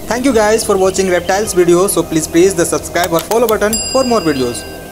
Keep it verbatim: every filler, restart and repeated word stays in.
Thank you guys for watching Reptiles video. So please press the subscribe or follow button for more videos.